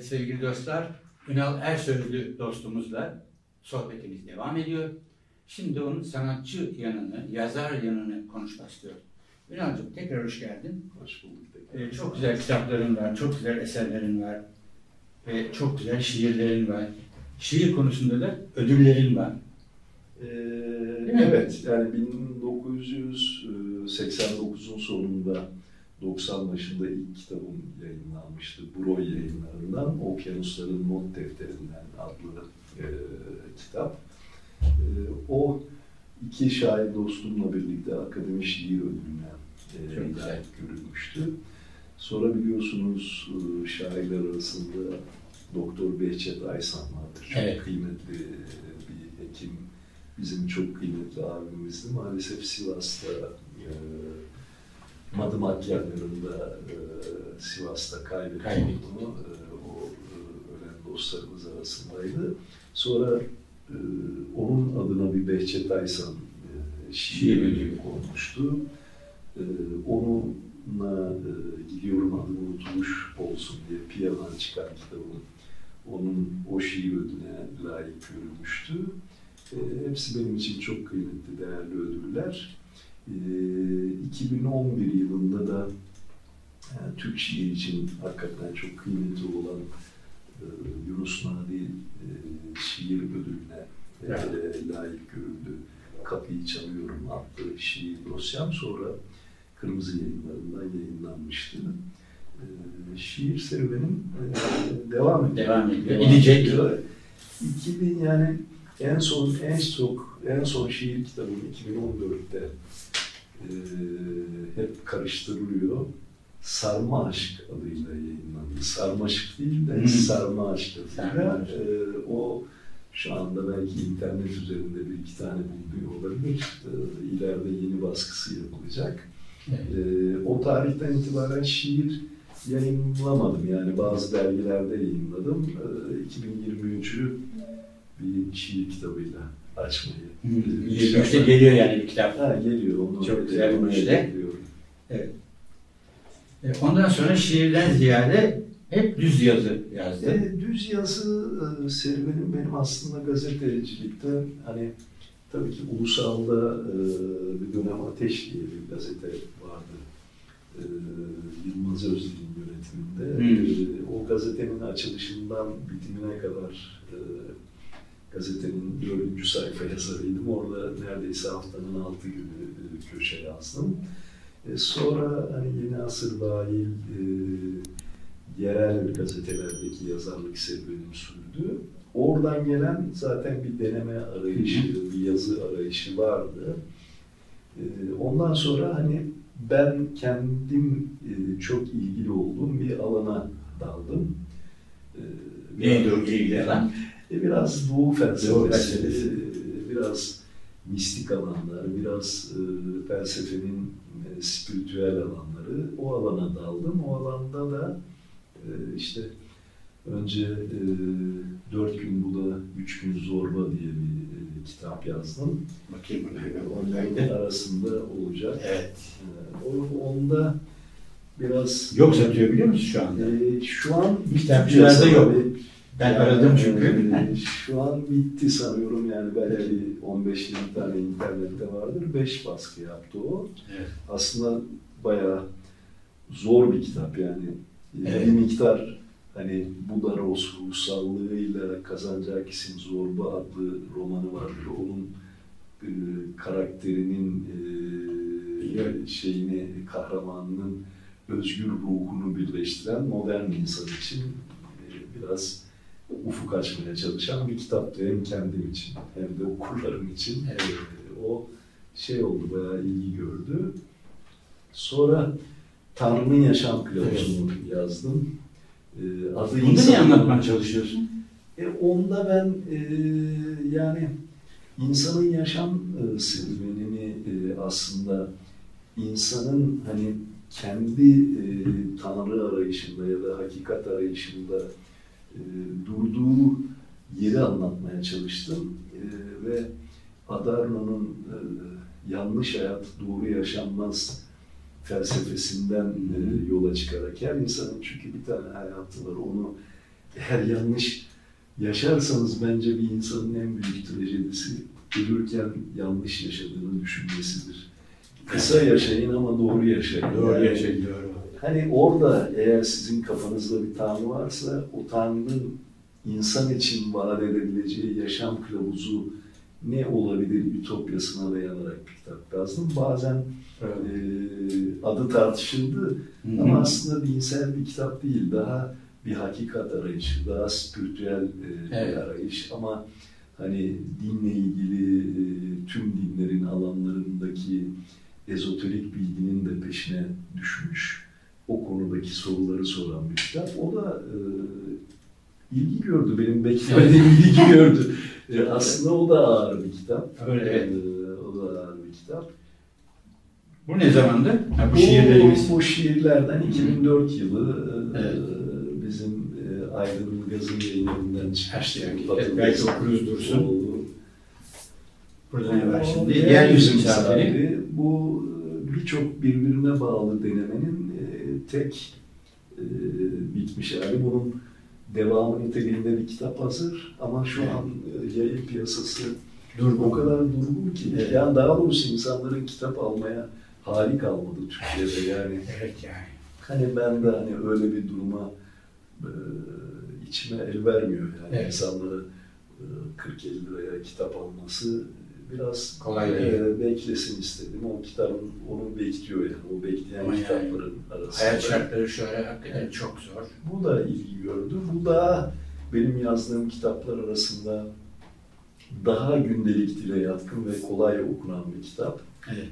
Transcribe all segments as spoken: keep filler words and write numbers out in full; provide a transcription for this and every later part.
Evet sevgili dostlar, Ünal Ersözlü dostumuzla sohbetimiz devam ediyor. Şimdi onun sanatçı yanını, yazar yanını konuşmak istiyorum. Ünal'cığım tekrar hoş geldin. Hoş bulduk tekrar. Ee, çok güzel kitapların var, çok güzel eserlerin var ve çok güzel şiirlerin var. Şiir konusunda da ödüllerin var. Ee, evet, yani bin dokuz yüz seksen dokuzun sonunda, doksan başında ilk kitabım yayınlanmıştı. Broy Yayınları'ndan, Okyanusların Not Defterinden adlı e, kitap. E, o iki şair dostumla birlikte Akademi Şiir Ödülü'ne e, layık görülmüştü. Sonra biliyorsunuz e, şairler arasında Doktor Behçet Aysan vardır. Çok evet. kıymetli bir hekim. Bizim çok kıymetli abimizdi. Maalesef Sivas'ta e, Madımak yerlerinde e, Sivas'ta kaybettik onu. E, o e, ölen dostlarımız arasındaydı. Sonra e, onun adına bir Behçet Aysan e, şiir ödülü konmuştu. E, onunla e, Gidiyorum Adım Unutulmuş Olsun diye Piyadan çıkan kitabım. Onun o şiir ödülüne layık görülmüştü. E, hepsi benim için çok kıymetli, değerli ödüller. E, iki bin on bir yılında da yani Türk şiir için hakikaten çok kıymetli olan e, Yunus Nadi e, şiir ödülüne e, layık görüldü. Kapıyı Çalıyorum adlı şiir dosyam sonra Kırmızı Yayınları'ndan yayınlanmıştı. E, şiir serüvenim e, devam ediyor. Devam ediyor. Edecek. iki bin yani en son en çok en son şiir kitabım iki bin on dörtte e, hep karıştırılıyor. Sarma Aşk adıyla yayınlandı. Sarmaşık değil de hmm. Sarma Aşk adıyla. E, o şu anda belki internet üzerinde bir iki tane bulunuyor olabilir. E, ileride yeni baskısı yapılacak. Evet. E, o tarihten itibaren şiir yayınlamadım. Yani bazı dergilerde yayınladım. E, iki bin yirmi üçü bir şiir kitabıyla açmayı. Hmm. yirmi üçte geliyor yani bir kitap. Ha, geliyor. Onu çok güzel bir işte. Evet. Ondan sonra şiirden ziyade hep düz yazı yazdı. E, düz yazı e, serüvenim benim aslında gazetecilikte hani tabii ki Ulusal'da e, bir dönem Ateş diye bir gazete vardı. E, Yılmaz Özdil'in yönetiminde. Hmm. E, o gazetenin açılışından bitimine kadar e, gazetenin dördüncü sayfa yazarıydım. Orada neredeyse haftanın altı günü e, köşe yazdım. E, sonra hani Yeni Asır dahil e, yerel gazetelerdeki yazarlık serüvenim sürdü. Oradan gelen zaten bir deneme arayışı, bir yazı arayışı vardı. E, ondan sonra hani ben kendim e, çok ilgili olduğum bir alana daldım. E, Neydi o ilgili alan? E, biraz Doğu felsefesi, e, biraz mistik alanlar, biraz e, felsefenin e, spiritüel alanları, o alana daldım. O alanda da e, işte önce e, Dört Gün Bula, Üç Gün Zorba diye bir e, kitap yazdım. Bakayım onların arasında olacak. Evet. E, onda biraz... Yok satıyor biliyor musun şu anda? E, şu an kitapçılarda yok. Ben yani, aradım çünkü. E, şu an bitti sanıyorum yani belki on beş yirmi tane internette vardır. beş baskı yaptı o. Evet. Aslında bayağı zor bir kitap yani. Evet. Bir miktar hani Budaros ruhsallığıyla Kazancak isim Zorba adlı romanı vardır. Onun e, karakterinin e, şeyini, kahramanının özgür ruhunu birleştiren modern insan için e, biraz ufuk açmaya çalışan bir kitaptı hem kendim için hem de okurlarım için. Evet. E, o şey oldu, bayağı ilgi gördü. Sonra Tanrı'nın Yaşam Kılavuzu'nu evet. yazdım. E, adı Bunda ne anlatmaya çalışıyorsun? E, onda ben e, yani insanın yaşam e, serüvenini e, aslında insanın hani kendi e, Tanrı arayışında ya da hakikat arayışında e, durduğu yeri anlatmaya çalıştım. E, ve Adorno'nun e, yanlış hayat doğru yaşanmaz felsefesinden e, yola çıkarak her insanın çünkü bir tane hayatı var, onu eğer yanlış yaşarsanız bence bir insanın en büyük trajedisi ölürken yanlış yaşadığını düşünmesidir. Kısa yaşayın ama doğru yaşayın. Doğru yani, yaşayın, doğru. Hani orada eğer sizin kafanızda bir tanrı varsa o tanrının insan için vaat edebileceği yaşam kılavuzu ne olabilir ütopyasına dayanarak bir kitap yazdım. Bazen Evet. e, adı tartışıldı Hı-hı. ama aslında dinsel bir kitap değil. Daha bir hakikat arayışı, daha spiritüel e, Evet. bir arayış ama hani dinle ilgili e, tüm dinlerin alanlarındaki ezoterik bilginin de peşine düşmüş, o konudaki soruları soran bir kitap. O da e, ilgi gördü, benim beklemediğim ilgi gördü. E, aslında o da ağır bir kitap. Öyle, evet. E, o da ağır bir kitap. Bu ne zamandı? Ha, bu Bu, şiirlerimiz. bu şiirlerden iki bin dört yılı e, Evet. bizim e, Aydın Ilgaz'ın yayınlarından çıkmıştı. Evet, belki okuruz dursun. Oldu. Burada ne var O şimdi? Yeryüzü Yeryüzü misafiri. misafiri. Bu birçok birbirine bağlı denemenin e, tek e, bitmiş hali. Bunun devamı niteliğinde bir kitap hazır ama şu Evet. an e, yayın piyasası Dur o kadar durgun ki. Evet. Yani daha doğrusu insanların kitap almaya hali kalmadı Türkiye'de yani. Evet yani. Hani ben de hani öyle bir duruma e, içime el vermiyor yani Evet. insanların e, kırk elli liraya kitap alması biraz Kolay e, değil. beklesin istedim. O kitabın onu bekliyor yani. O bekleyen Ama yani kitapların arasında. Hayat şartları şöyle hakikaten çok zor. Bu da ilgi gördü. Bu da benim yazdığım kitaplar arasında daha gündelik dile yatkın ve kolay okunan bir kitap. Evet.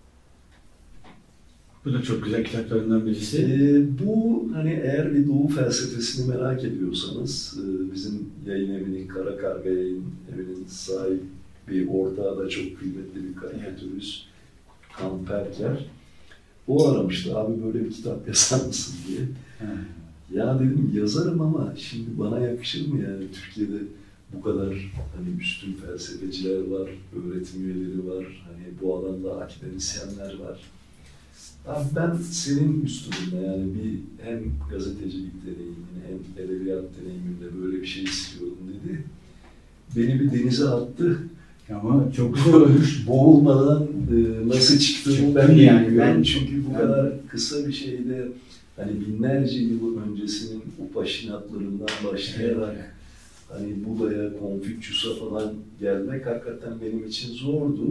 Bu da çok güzel kitaplarından birisi. Ee, bu hani eğer bir Doğu felsefesini merak ediyorsanız e, bizim yayın evinin, Kara Karga Yayın Evi'nin sahibi, ortağı da çok kıymetli bir karikatürist Kan Perker. O aramıştı, abi böyle bir kitap yazar mısın diye. Ha. Ya dedim yazarım ama şimdi bana yakışır mı yani Türkiye'de bu kadar hani üstün felsefeciler var, öğretim üyeleri var, hani bu alanda akademisyenler var. Abi ben senin üstünde yani bir hem gazetecilik deneyimini hem edebiyat deneyiminde böyle bir şey istiyorum dedi. Beni bir denize attı. Ama çok güzel olmuş. Boğulmadan e, nasıl çıktığımı Çıktın ben yani, yani. ben- Ben çünkü bu ben- kadar kısa bir şeyde hani binlerce yıl öncesinin Upanishatlarından başlayarak Evet. hani Buda'ya, Konfüçyüs'e falan gelmek hakikaten benim için zordu.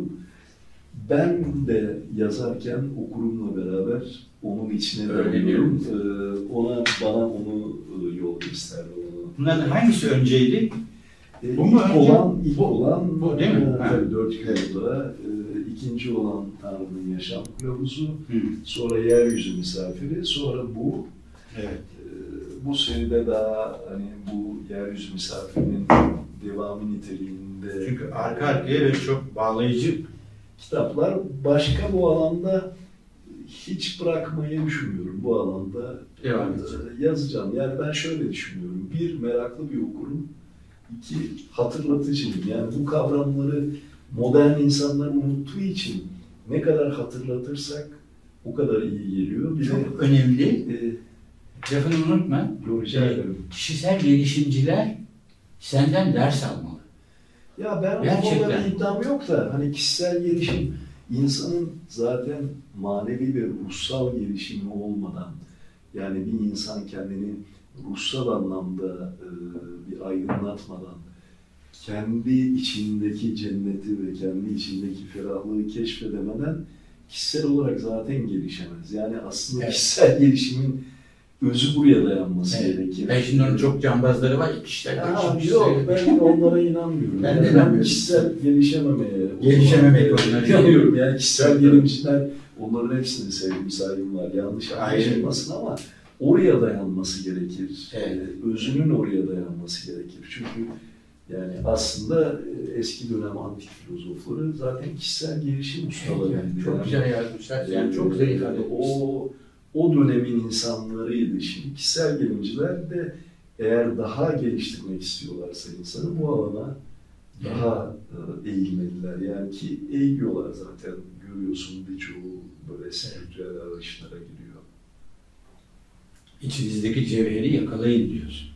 Ben de yazarken okurumla beraber onun içine Öğreniyorum. dönüyorum. Ee, ona, bana onu e, yol gösterdi. Onu. Bunların hangisi önceydi? E, Bu mu ilk önce? olan, ilk Bu- olan bu değil mi? e, Ha. tabii dört yılda. E, ikinci olan Tanrı'nın Yaşam Kılavuzu. Hı. Sonra Yeryüzü Misafiri. Sonra bu. Evet. E, bu seride daha hani bu Yeryüzü Misafiri'nin devamı niteliğinde. Çünkü arka arkaya ve çok bağlayıcı. Kitaplar başka bu alanda hiç bırakmayı düşünmüyorum. Bu alanda Devam e, edeceğim. yazacağım. Yani ben şöyle düşünüyorum. Bir, meraklı bir okurum. İki, hatırlatıcıyım. Yani bu kavramları modern insanlar unuttuğu için ne kadar hatırlatırsak o kadar iyi geliyor. Bir de Çok önemli. e, Lafını unutma. rica Şey, ederim. kişisel gelişimciler senden ders almalı. Ya ben Gerçekten. onunla bir iddiam yok da hani kişisel gelişim insanın zaten manevi ve ruhsal gelişimi olmadan yani bir insan kendini ruhsal anlamda e, bir aydınlatmadan kendi içindeki cenneti ve kendi içindeki ferahlığı keşfedemeden kişisel olarak zaten gelişemez. Yani aslında Evet. kişisel gelişimin özü buraya dayanması Evet. gerekir. Ben şimdi onun çok cambazları var ya, kişisel Ya, gelişimcisi. yok, ben onlara inanmıyorum. Ben de Yani inanmıyorum. kişisel gelişememeye Gelişememek onlara onlara. inanıyorum. Yani kişisel gelişimciler, onların hepsini sevdiğim, saygım var. Yanlış Aynen. anlaşılmasın ama oraya dayanması gerekir. Evet. Ee, Özünün oraya dayanması gerekir. Çünkü yani aslında e, eski dönem antik filozofları zaten kişisel gelişim ustalarıydı. Yani çok Yani, güzel yazmışlar. Yani çok güzel ifade etmişler. o o dönemin insanlarıydı. Şimdi kişisel gelişimciler de eğer daha geliştirmek istiyorlarsa insanı bu alana daha e, eğilmeliler. Yani ki eğiliyorlar zaten. Görüyorsun birçoğu böyle spiritüel arayışlara giriyor. İçinizdeki cevheri yakalayın diyorsun.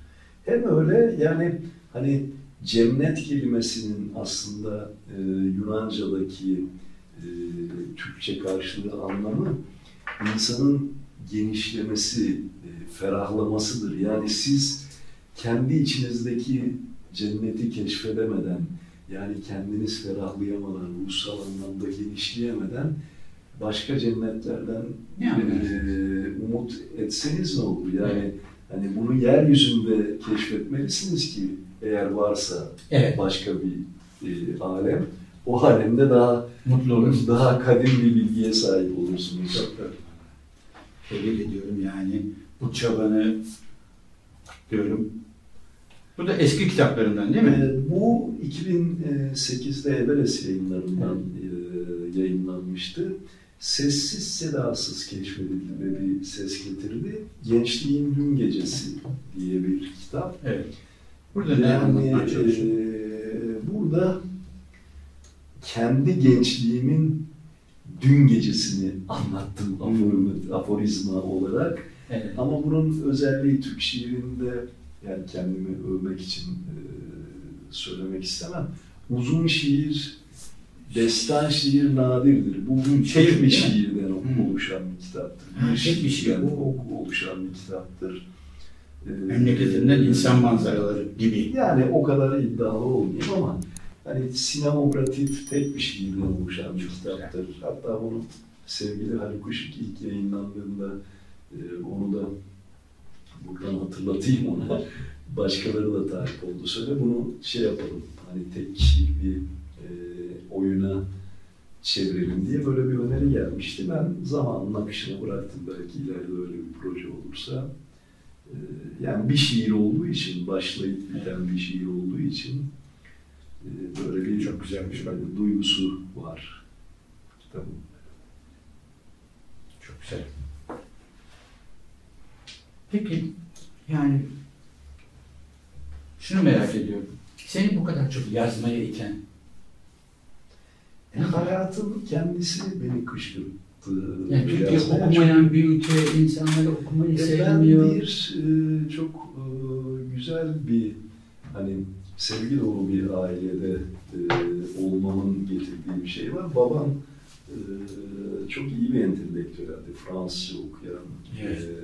Hem öyle yani hani cennet kelimesinin aslında e, Yunanca'daki e, Türkçe karşılığı anlamı insanın genişlemesi, e, ferahlamasıdır. Yani siz kendi içinizdeki cenneti keşfedemeden, yani kendiniz ferahlayamadan, ruhsal anlamda genişleyemeden başka cennetlerden Yani. e, umut etseniz ne olur? Yani hani bunu yeryüzünde keşfetmelisiniz ki eğer varsa Evet. başka bir e, alem, o alemde daha Mutlu olursunuz. daha kadim bir bilgiye sahip olursunuz. Çok doğru. Tebrik ediyorum yani bu çabanı diyorum. Bu da eski kitaplarından değil mi? E, bu iki bin sekizde Everest yayınlarından e, yayınlanmıştı. Sessiz sedasız keşfedildi ve bir ses getirdi. Gençliğin Dün Gecesi diye bir kitap. Evet. Burada ne Yani anlatmaya çalışıyor? e, burada kendi gençliğimin dün gecesini anlattım Hmm. aforizma olarak. Evet. Ama bunun özelliği Türk şiirinde, yani kendimi övmek için e, söylemek istemem. Uzun şiir, destan şiir nadirdir. Bu Şey tek bir değil mi? şiirden Hmm. oluşan bir kitaptır. Ha, Bir tek bir şiirden şiir. oluşan bir kitaptır. E, Memleketinden insan manzaraları gibi. Yani o kadar iddialı olmayayım ama hani sinemografik tek bir şiirden oluşan bir kitaptır. Hatta bunu sevgili Haluk Işık ilk yayınlandığında e, onu da buradan hatırlatayım ona. Başkaları da takip oldu. Söyle bunu şey yapalım, hani tek kişilik bir e, oyuna çevirelim diye böyle bir öneri gelmişti. Ben zamanın akışına bıraktım. Belki ileride öyle bir proje olursa. E, yani bir şiir olduğu için, başlayıp biten bir şiir olduğu için e, böyle bir Çok güzelmiş bak. e, duygusu var kitabın. Çok güzel. Peki yani şunu merak ediyorum. Seni bu kadar çok yazmaya iten E, hayatın kendisi beni kışkırttı. yani Türkiye Yazmaya okumayan bir ülke, insanları okumayı E, Ben sevmiyor. bir e, çok e, güzel bir hani sevgi dolu bir ailede e, olmamın getirdiği bir şey var. Babam e, çok iyi bir entelektüeldi. Fransızca okuyan, Evet. e,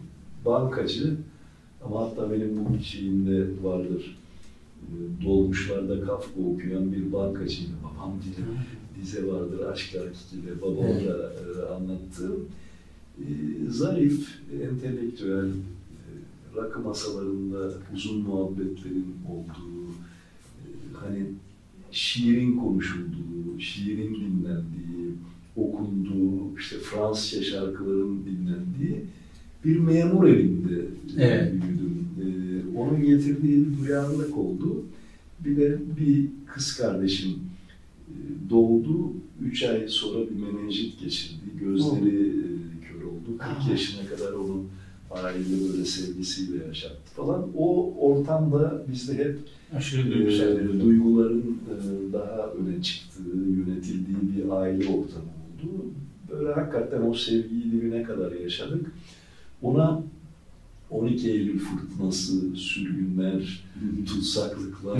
bankacı ama hatta benim bu şeyimde vardır. E, dolmuşlarda Kafka okuyan bir bankacıydı babam diye. Dize vardır Aşklar Kiki'de babama Evet. da e, anlattığım. E, zarif, entelektüel, e, rakı masalarında uzun muhabbetlerin olduğu, e, hani şiirin konuşulduğu, şiirin dinlendiği, okunduğu, işte Fransızca şarkıların dinlendiği bir memur evinde e, Evet. büyüdüm. E, onun getirdiği bir duyarlılık oldu. Bir de bir kız kardeşim e, doğdu. Üç ay sonra bir menenjit geçirdi. Gözleri e, kör oldu. kırk yaşına kadar onu aile böyle sevgisiyle yaşattı falan. O ortamda bizde hep Aşırı e, duygusal bir durum. duyguların e, daha öne çıktığı, yönetildiği bir aile ortamı oldu. Böyle hakikaten o sevgiyi dibine kadar yaşadık. Ona on iki Eylül fırtınası, sürgünler, tutsaklıklar,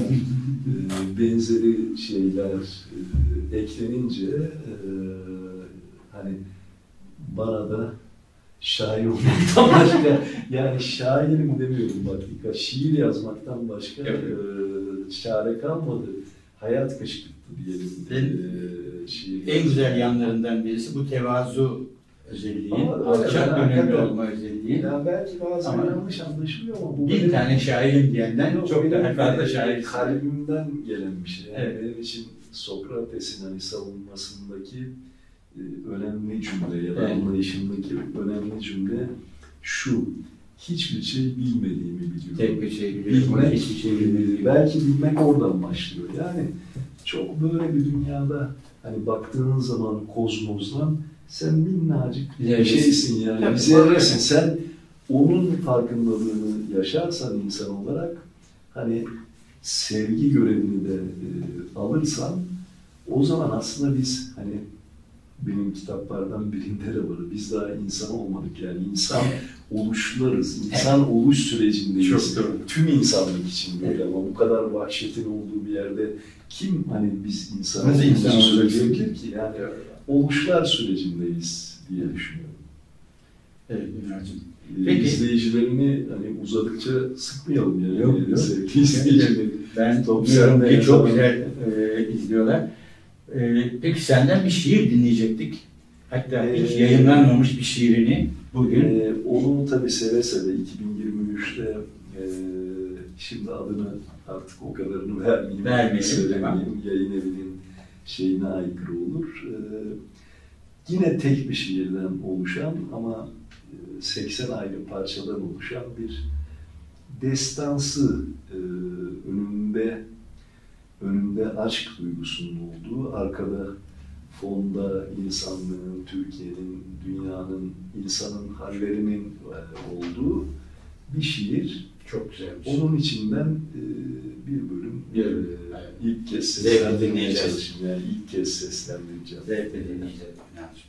e, benzeri şeyler e, eklenince e, hani bana da şair olmaktan başka, yani şairim demiyorum bak dikkat, şiir yazmaktan başka Evet. e, çare kalmadı. Hayat kışkırttı diyelim. En- E, şiir En güzel yanlarından birisi bu tevazu özelliği, Ama öyle, alçak ben gönüllü hakikaten- olma özelliği. Ya belki bazen Ama yanlış anlaşılıyor ama bu Bin benim- tane şairim diyenden Yok, çok daha benim, fazla e, şair. kalbimden gelen bir şey. Yani Evet. benim için Sokrates'in hani savunmasındaki e, önemli cümle ya da Evet. anlayışındaki önemli cümle şu: hiçbir şey bilmediğimi biliyorum. Tek bir şey biliyorum, Bilmek, hiçbir şey e, bilmiyorum. belki bilmek oradan başlıyor. Yani çok böyle bir dünyada hani baktığın zaman kozmosdan sen minnacık bir Zerresin. şeysin yani. Tabii, Bir zerresin. Sen onun farkındalığını yaşarsan insan olarak hani sevgi görevini de e, alırsan o zaman aslında biz hani benim kitaplardan birinde de var. Biz daha insan olmadık yani. İnsan oluşlarız. İnsan oluş sürecindeyiz. Çok doğru. Tüm insanlık için böyle ama bu kadar vahşetin olduğu bir yerde kim hani biz insan Nasıl insan söyleyebilir ki? Yani oluşlar sürecindeyiz diye düşünüyorum. Evet Ünal'cığım. Ee, Peki. İzleyicilerini hani uzadıkça sıkmayalım yani. Yok, yok. Sevgili izleyicileri. Ben Top biliyorum sende ki çok yazan- güzel e, izliyorlar. E, peki senden bir şiir dinleyecektik. Hatta hiç Ee, yayınlanmamış bir şiirini bugün. Ee, onu tabii seve seve iki bin yirmi üçte e, şimdi adını artık o kadarını vermeyeyim. Vermeyelim, Söylemeyeyim. tamam. Yayın evinin şeyine aykırı olur. Ee, yine tek bir şiirden oluşan ama e, seksen ayrı parçadan oluşan bir destansı e, önünde önünde aşk duygusunun olduğu, arkada fonda insanlığın, Türkiye'nin, dünyanın, insanın hallerinin e, olduğu bir şiir. Çok güzelmiş. Onun içinden e, bir bölüm e, Evet. ilk kez Zevkle seslendirmeye dinleyeceğiz. çalışayım. Yani ilk kez seslendireceğim. Zevkle dinleyeceğiz Ünal'cığım.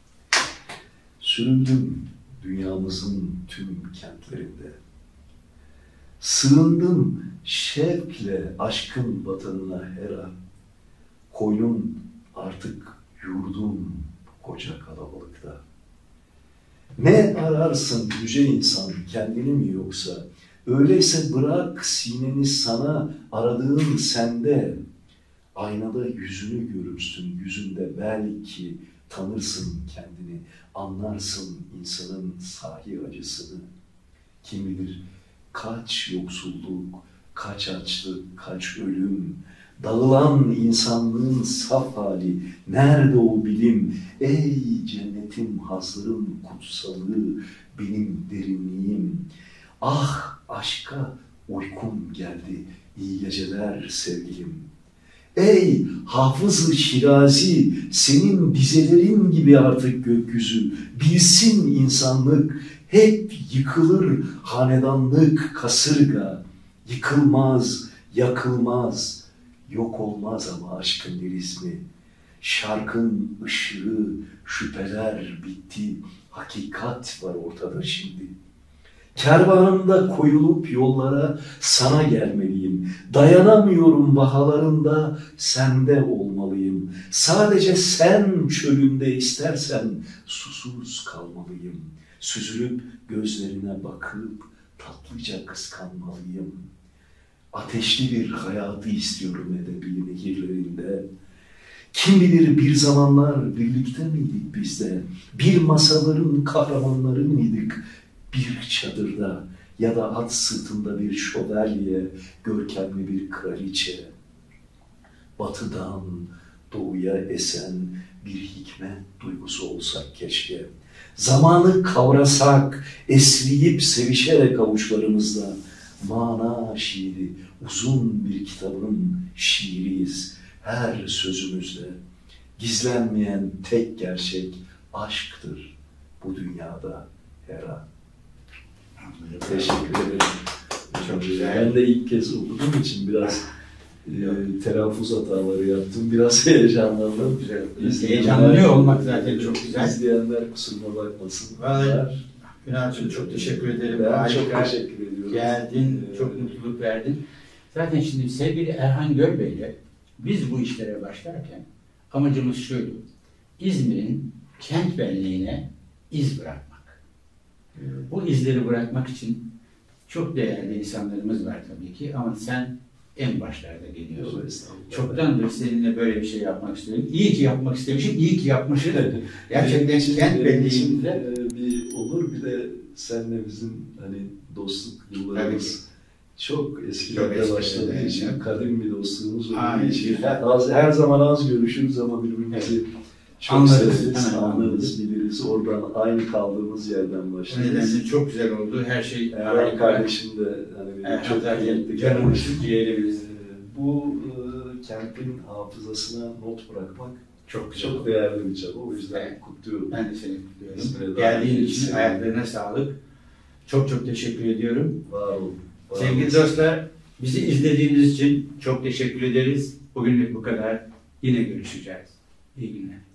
Süründüm dünyamızın tüm kentlerinde. Sığındım şevkle aşkın vatanına her an. Koynum artık yurdum koca kalabalıkta. Ne ararsın yüce insan kendini mi yoksa? Öyleyse bırak sineni sana aradığın sende. Aynada yüzünü görürsün yüzünde belki tanırsın kendini. Anlarsın insanın sahi acısını. Kim bilir kaç yoksulluk, kaç açlık, kaç ölüm, dağılan insanlığın saf hali, nerede o bilim? Ey cennetim, hazırım, kutsalı, benim derinliğim. Ah aşka uykum geldi, iyi geceler sevgilim. Ey Hafız-ı Şirazi, senin dizelerin gibi artık gökyüzü, bilsin insanlık, hep yıkılır hanedanlık kasırga, yıkılmaz, yakılmaz, yok olmaz ama aşkın lirizmi. Şarkın ışığı, şüpheler bitti, hakikat var ortada şimdi. Kervanımda koyulup yollara sana gelmeliyim. Dayanamıyorum bahalarında sende olmalıyım. Sadece sen çölümde istersen susuz kalmalıyım. Süzülüp gözlerine bakıp tatlıca kıskanmalıyım. Ateşli bir hayatı istiyorum edebi nehirlerinde. Kim bilir bir zamanlar birlikte miydik biz de? Bir masaların kahramanları mıydık? Bir çadırda ya da at sırtında bir şövalye, görkemli bir kraliçe. Batıdan doğuya esen bir hikmet duygusu olsak keşke. Zamanı kavrasak, esriyip sevişerek avuçlarımızda. Mana şiiri, uzun bir kitabın şiiriyiz her sözümüzde. Gizlenmeyen tek gerçek aşktır bu dünyada her an. Teşekkür ederim. Çok güzel. Ben de ilk kez okuduğum için biraz e, telaffuz hataları yaptım. Biraz heyecanlandım. Güzel. İzleyenler- Heyecanlanıyor olmak zaten çok güzel. İzleyenler kusuruma bakmasın. Vallahi Ünal'cığım çok teşekkür ederim. Ben Harika. çok teşekkür ediyorum. Geldin, Ee, çok mutluluk verdin. Zaten şimdi sevgili Erhan Görbey'le biz bu işlere başlarken amacımız şuydu. İzmir'in kent benliğine iz bırakmak. Bu izleri bırakmak için çok değerli insanlarımız var tabii ki ama sen en başlarda geliyorsun. Estağfurullah. Çoktandır seninle böyle bir şey yapmak istiyorum. İyi ki yapmak istemişim, iyi ki yapmışım. Gerçekten Benim için- kent benim için, benliğimizde e, bir olur bir de senle bizim hani dostluk yıllarımız çok eskilerde Çok eskilerde, başladığı evet. için kadim bir dostluğumuz olduğu Aynen. için her, az, her zaman az görüşürüz ama birbirimizi çok Anlarız, severiz, hemen anlarız, anlarız. biliriz. Oradan aynı kaldığımız yerden o başlarız. nedenle çok güzel oldu. Her şey Erhan harika. kardeşim de hani benim Erhan çok zaten kıymetli canımız, kardeşim. ciğerimiz. Ee, Bu e, kentin hafızasına not bırakmak Çok güzel çok oldu. değerli bir çaba. O yüzden Evet. kutluyorum. Ben de seni kutluyorum. İzmir'e Geldiğin davet için etsin. ayaklarına sağlık. Çok çok teşekkür ediyorum. Var olun. Var Sevgili olun. dostlar, bizi izlediğiniz için çok teşekkür ederiz. Bugünlük bu kadar. Yine görüşeceğiz. İyi günler.